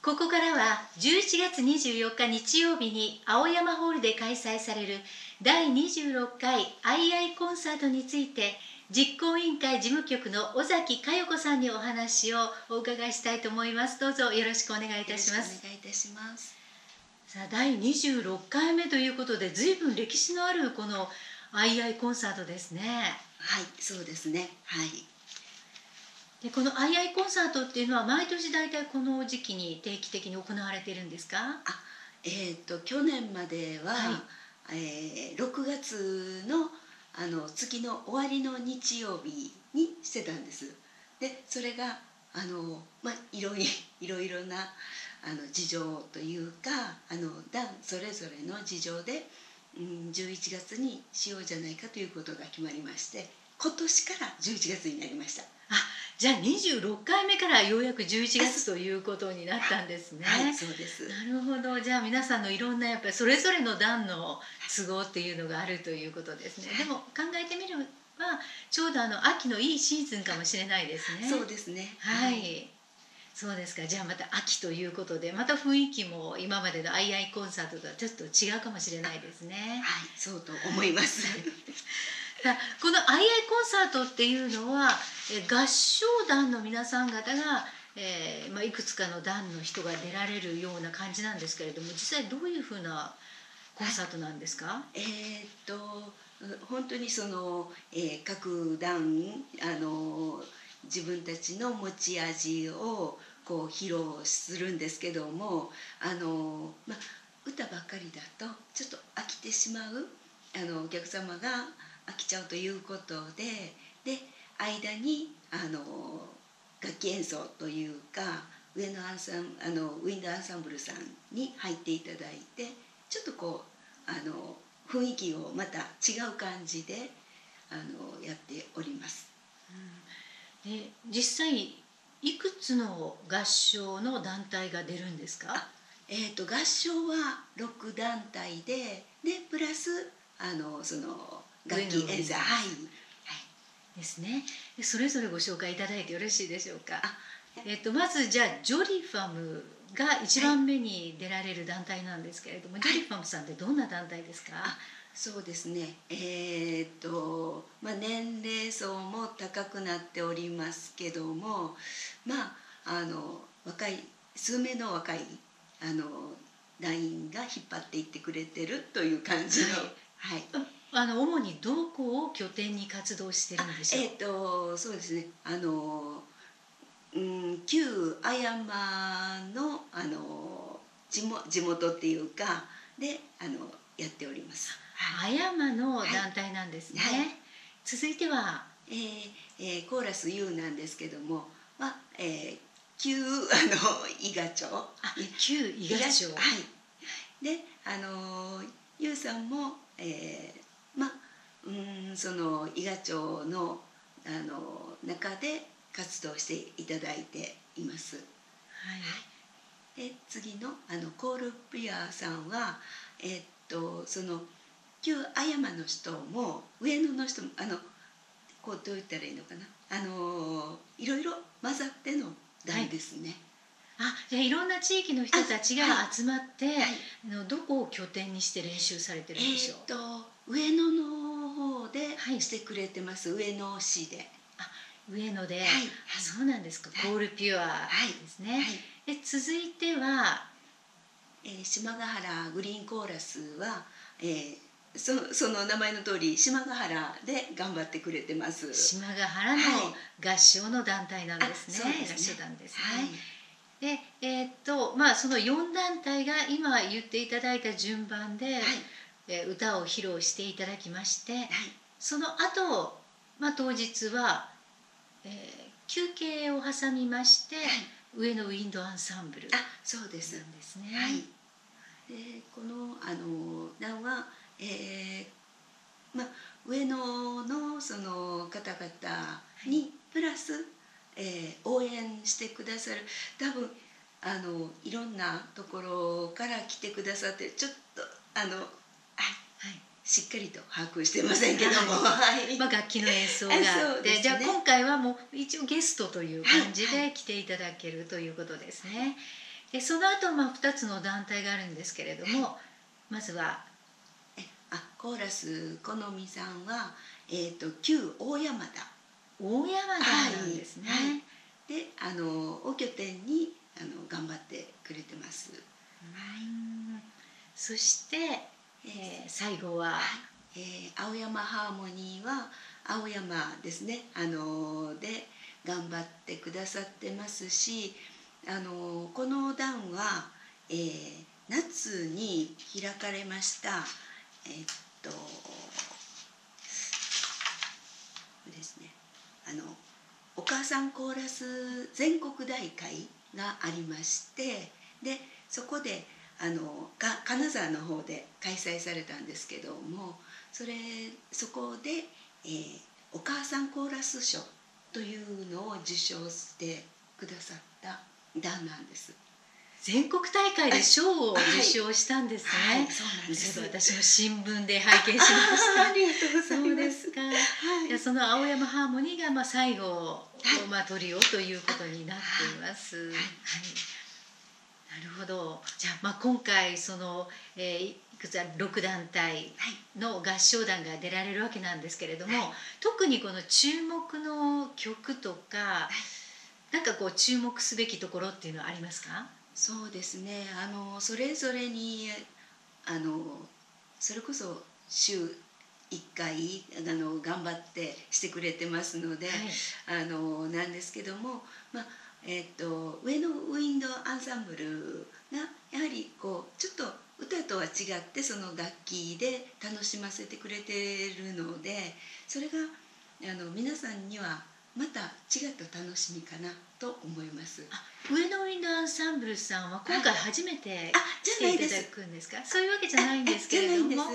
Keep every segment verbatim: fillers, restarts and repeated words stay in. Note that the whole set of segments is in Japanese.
ここからはじゅういちがつにじゅうよっか日曜日に青山ホールで開催されるだいにじゅうろっかいアイアイコンサートについて実行委員会事務局の尾崎佳代子さんにお話をお伺いしたいと思います。どうぞよろしくお願いいたします。 お願いいたします。 さあだいにじゅうろっかいめということで随分歴史のあるこのアイアイコンサートですね。 はい、そうですね。はい。 でこのアイアイコンサートっていうのは毎年大体この時期に定期的に行われているんですか？ あ、えっと去年までは、はい、えー、ろくがつのあの月の終わりの日曜日にしてたんです。でそれがあのまあいろいろいろいろなあの事情というかあの団それぞれの事情で、うん、じゅういちがつにしようじゃないかということが決まりまして、今年からじゅういちがつになりました。 あ、じゃあにじゅうろっかいめからようやくじゅういちがつということになったんですね。 はい、そうです。 なるほど。じゃあ皆さんのいろんなやっぱりそれぞれの団の都合っていうのがあるということですね。でも考えてみればちょうどあの秋のいいシーズンかもしれないですね。 そうですね。 はい。はい、そうですか。じゃあまた秋ということでまた雰囲気も今までのアイアイコンサートとはちょっと違うかもしれないですね。 はい、そうと思います。 このアイアイコンサートっていうのは合唱団の皆さん方が、えーまあ、いくつかの団の人が出られるような感じなんですけれども、実際どういうふうなコンサートなんですか？ えー、っと本当にその、えー、各団あの自分たちの持ち味をこう披露するんですけども、あの、まあ、歌ばっかりだとちょっと飽きてしまうあのお客様が飽きちゃうということで、で間にあの楽器演奏というか上のアンサンあのウィンドアンサンブルさんに入っていただいて、ちょっとこうあの雰囲気をまた違う感じであのやっております。 うん、で実際いくつの合唱の団体が出るんですか？ あ、えー、と合唱はろくだんたいで、でプラスあのその楽器演奏、はい、はい、 ですね。それぞれご紹介いただいてよろしいでしょうか？えっと、まずじゃあジョリファムがいちばんめに出られる団体なんですけれども、はい、ジョリファムさんってどんな団体ですか？ あ、そうですね、えーっとまあ、年齢層も高くなっておりますけども、まああの若い数名の若いあの団員が引っ張っていってくれてるという感じの、はい、はい、 あの主にどこを拠点に活動してるんでしょう？ えーっとそうですね、あのうん、旧綾山のあの地元、地元っていうかであのやっております。 はい、綾山の団体なんですね。はいはい、続いては、 えーえー、コーラス U なんですけども、まあえー、旧あの伊賀町、 あ、旧伊賀町、 はい、であの U さんも、えー、まあうんその伊賀町のあの中で活動していただいています。はい、で次のあのコールピアさんは、えー、っとその旧綾山の人も上野の人もあのこうどう言ったらいいのかな、あのいろいろ混ざっての団ですね。 はい、あ、じゃあいろんな地域の人たちが集まって、はい、あのどこを拠点にして練習されてるんでしょう？ えー、っと上野の方でしてくれてます、はい、上野市で。 上野で、はい、あ、そうなんですか、 はい、 コールピュアですね。はいはい、で続いては、 えー、島ヶ原グリーンコーラスは、えー、そ, その名前の通り島ヶ原で頑張ってくれてます。 島ヶ原の合唱の団体なんですね。はい、合唱団ですね。はい、でえー、っとまあそのよんだんたいが今言っていただいた順番で、はい、えー、歌を披露していただきまして、はい、その後、まあ当日はえー、休憩を挟みまして、はい、上のウィンドアンサンブルなんですね。 そうです。はい、でこのあの団は、えーま、上野のその方々にプラス、えー、応援してくださる、多分あのいろんなところから来てくださって、ちょっとあの、はいはい、しっかりと把握してませんけども、はいまあ、楽器の演奏があって、ね、じゃあ今回はもう一応ゲストという感じで来ていただけるということですね。 でその後、まあふたつの団体があるんですけれども、はい、まずはえあコーラスこのみさんは、えー、と旧大山田大山田なんですね。はいはい、 であのを拠点にあの頑張ってくれてます。はい、 そして、えー、最後は、 はいえー、青山ハーモニーは青山ですねあので頑張ってくださってますし、あのこの段は、えー、夏に開かれましたえー、っとですねあのお母さんコーラス全国大会がありまして、でそこであのが金沢の方で開催されたんですけども、それそこで、えー、お母さんコーラス賞というのを受賞してくださった団なんです。 全国大会で賞を受賞したんですね。はい、はい、そうなんです。私も新聞で拝見しました。 ありがとうございます。 そうですか。はい、いやその青山ハーモニーがまあ最後、はい、まあトリオということになっています。はい。はい、なるほど。じゃあ、まあ、今回その、えー、いくつかろく団体の合唱団が出られるわけなんですけれども、はい、特にこの注目の曲とか、はい、なんかこう注目すべきところっていうのはありますか？ そうですねあのそれぞれにあのそれこそ週いっかいあの頑張ってしてくれてますので、はい、あのなんですけども、まあえー、と上のウィンドアンサンブルがやはりこうちょっと歌とは違ってその楽器で楽しませてくれてるので、それがあの皆さんにはまた違った楽しみかなと思います。 あ、上野ウィンドアンサンブルさんは今回初めて来ていただくんですか？そういうわけじゃないんですけれども、はい、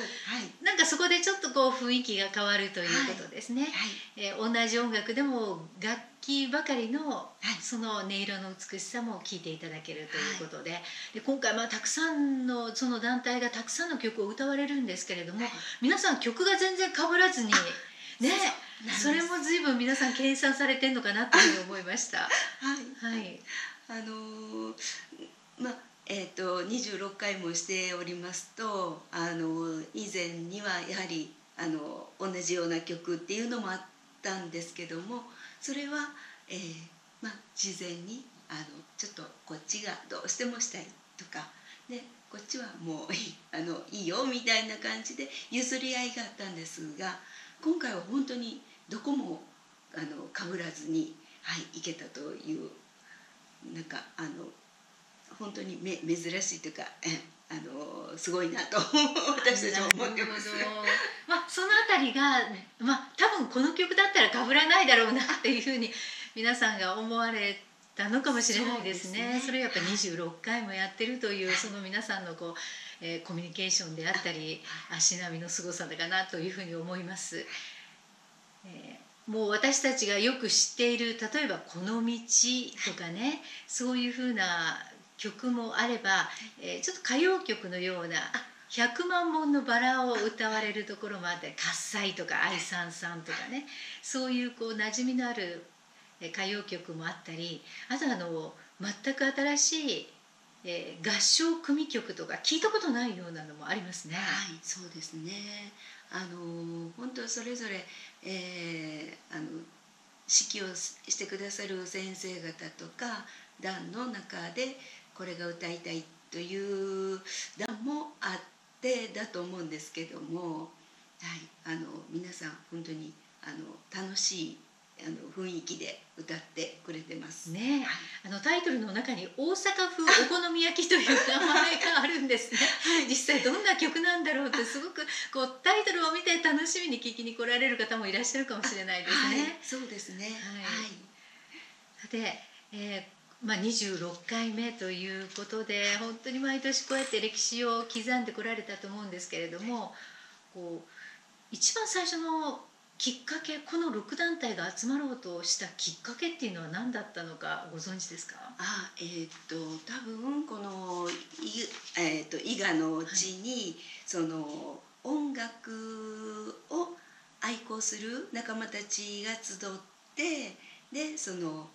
なんかそこでちょっとこう雰囲気が変わるということですね。はいはい、えー、同じ音楽でも楽器ばかりの、はい、その音色の美しさも聴いていただけるということで、はい、で今回まあたくさんのその団体がたくさんの曲を歌われるんですけれども、はい、皆さん曲が全然被らずにね、それも随分皆さん計算されてんのかなというふうに思いました。はい、はい、 あのー、まあえーと、にじゅうろっかいもしておりますと、あの以前にはやはりあの同じような曲っていうのもあったんですけども、それは、えーまあ、事前にあのちょっとこっちがどうしてもしたいとかで、こっちはもういい、あのいいよみたいな感じで譲り合いがあったんですが、今回は本当にどこもあの被らずに、はい、いけたという、なんかあの本当にめ珍しいというか、あのすごいなと私たちは思ってます。 まあ、そのあたりが、まあ、多分この曲だったら被らないだろうなっていうふうに皆さんが思われたのかもしれないですね。 そ, ですね、それをやっぱにじゅうろっかいもやってるという、はい、その皆さんのこう、えー、コミュニケーションであったり足並みのすごさだかなというふうに思います。えー、もう私たちがよく知っている、例えば「この道」とかね、そういうふうな曲もあれば、えー、ちょっと歌謡曲のようなひゃくまんもんのバラを歌われるところもあって、喝采とか愛さんさんとかね、そういうこう馴染みのある歌謡曲もあったり、あとあの全く新しい、えー、合唱組曲とか聞いたことないようなのもありますね。 はい、そうですね。あの本当それぞれ、えー、あの指揮をしてくださる先生方とか団の中でこれが歌いたいという団もあってだと思うんですけども、はい、あの皆さん本当にあの楽しいあの雰囲気で歌ってくれてますね。はい、あのタイトルの中に大阪風お好み焼きという名前があるんですね。はい、実際どんな曲なんだろうってすごくこうタイトルを見て楽しみに聴きに来られる方もいらっしゃるかもしれないですね。はい、 そうですね。はい。 さて、えーまあ、にじゅうろっかいめということで本当に毎年こうやって歴史を刻んでこられたと思うんですけれども、こう一番最初のきっかけ、このろく団体が集まろうとしたきっかけっていうのは何だったのかご存知ですか？ あ、えー、っと多分このい、えー、っと伊賀の地に、はい、その音楽を愛好する仲間たちが集って、でその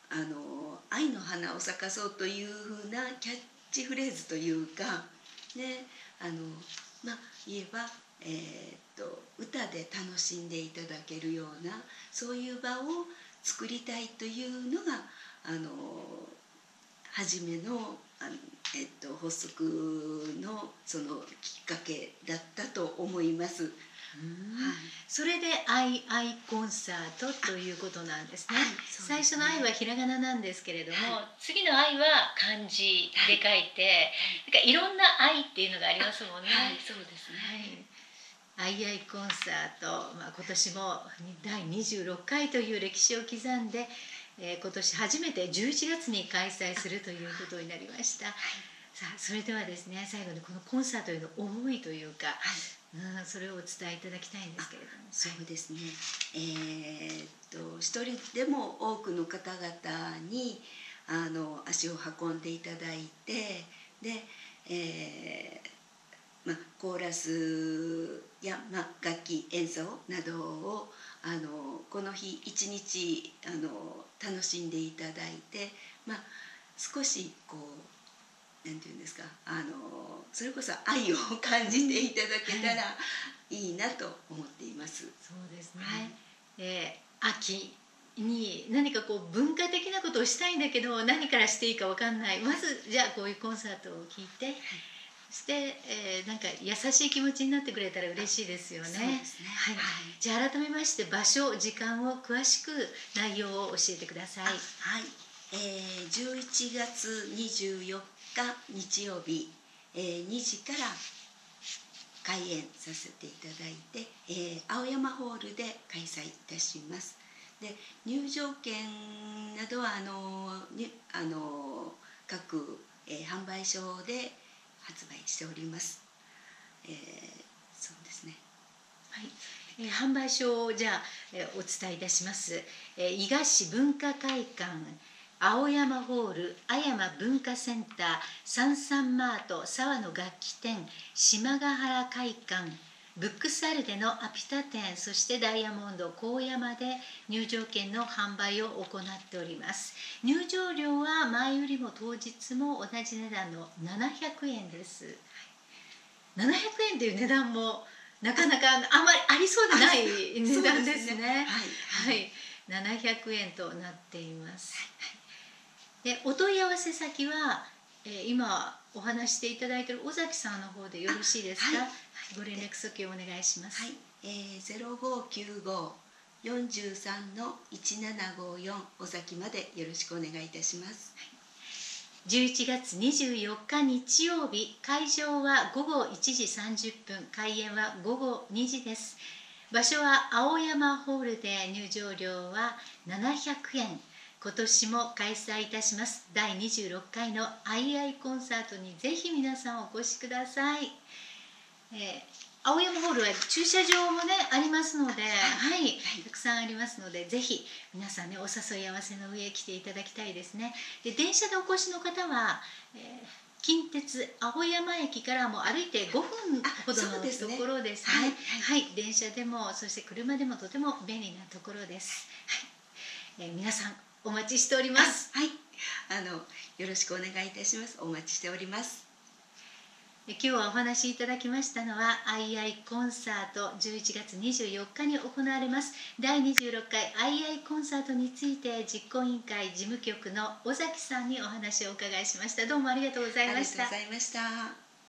あの愛の花を咲かそうというふうなキャッチフレーズというかね、あのまあ言えば、えー、っと歌で楽しんでいただけるようなそういう場を作りたいというのがあの初めの、あの、えっと、発足のそのきっかけだったと思います。はい、 それで愛愛コンサートということなんですね。はい、ですね。最初の愛はひらがななんですけれども、はい、次の愛は漢字で書いて、はい、なんかいろんな愛っていうのがありますもんね。 はい、そうですね。 はい、愛愛コンサート、まあ、今年もだいにじゅうろっかいという歴史を刻んで、えー、今年初めてじゅういちがつに開催するということになりました。はい、さあそれではですね、最後にこのコンサートへの思いというか、はい、うん、それをお伝えいただきたいんですけれども。 そうですね、えー、っと一人でも多くの方々にあの足を運んでいただいて、で、えーまあ、コーラスや、まあ、楽器演奏などをあのこの日一日あの楽しんでいただいて、まあ、少しこうなんていうんですか、あのそれこそ愛を感じていただけたらいいなと思っています。 そうですね、はい、えー、秋に何かこう文化的なことをしたいんだけど何からしていいか分かんない、まずじゃあこういうコンサートを聴いて、はい、そして、えー、なんか優しい気持ちになってくれたら嬉しいですよね。そうですね、はい、はい、じゃあ改めまして場所時間を詳しく内容を教えてください。はい、 えー、じゅういちがつにじゅうよっか日曜日、えー、にじから開演させていただいて、えー、青山ホールで開催いたします。で、入場券などはあのあの各、えー、販売所で発売しております。えー、そうですね。 はい、えー、販売所をじゃあ、えー、お伝えいたします。えー、伊賀市文化会館、青山ホール、あやま文化センター、サンサンマート、沢の楽器店、島ヶ原会館、ブックスアルデのアピタ店、そしてダイヤモンド高山で入場券の販売を行っております。入場料は前よりも当日も同じ値段のななひゃくえんです。ななひゃくえんという値段もなかなかあまりありそうでない値段ですね。はい、ななひゃくえんとなっています。で、お問い合わせ先は、えー、今お話していただいている尾崎さんの方でよろしいですか。はい、ご連絡先をお願いします。はい、 えー、ゼロごきゅうご よんさん いちななごよん尾崎までよろしくお願いいたします。はい、 じゅういちがつにじゅうよっか日曜日、会場はごごいちじさんじゅっぷん、開演はごごにじです。場所は青山ホールで入場料はななひゃくえん。今年も開催いたしますだいにじゅうろっかいのアイアイコンサートにぜひ皆さんお越しください。えー、青山ホールは駐車場もねありますので、はい、はい、たくさんありますので、ぜひ皆さんねお誘い合わせの上来ていただきたいですね。で、電車でお越しの方は、えー、近鉄青山駅からも歩いてごふんほどのところですね。はい、はい、電車でもそして車でもとても便利なところです。はい、えー、皆さんお待ちしております。 はい、あのよろしくお願いいたします。お待ちしております。 今日はお話しいただきましたのはアイアイコンサートじゅういちがつにじゅうよっかに行われますだいにじゅうろっかいアイアイコンサートについて実行委員会事務局の尾崎さんにお話をお伺いしました。どうもありがとうございました。 ありがとうございました。